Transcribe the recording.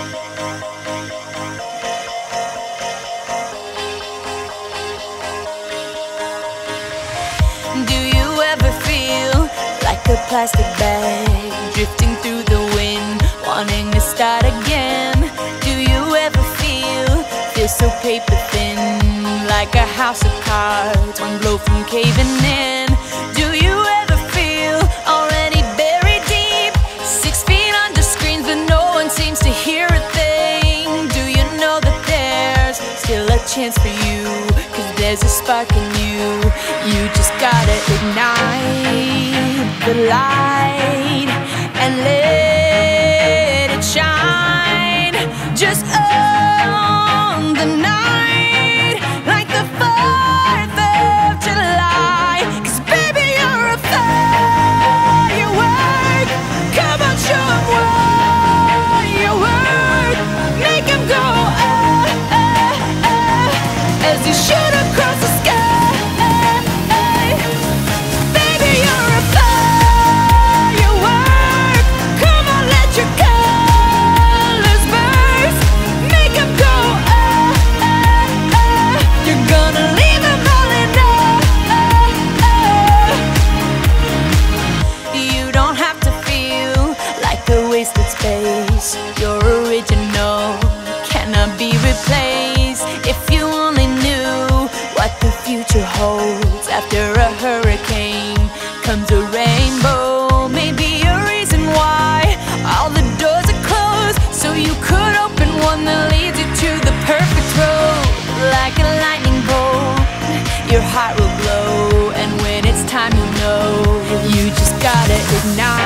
Do you ever feel like a plastic bag drifting through the wind, wanting to start again? Do you ever feel so paper thin, like a house of cards, one blow from caving in? Do you ever feel already buried deep, 6 feet under screens but no one seems to hear a thing? Do you know that there's still a chance for you, 'cause there's a spark in you? You just gotta ignite the light and let it shine. Just own the night like the 4th of July. 'Cause baby, you're a firework. Come on, show 'em what you work. Make 'em go as you shoot across the sky. Wasted space, your original cannot be replaced. If you only knew what the future holds, after a hurricane comes a rainbow. Maybe a reason why all the doors are closed, so you could open one that leads you to the perfect road. Like a lightning bolt, your heart will glow, and when it's time, you'll know you just gotta ignite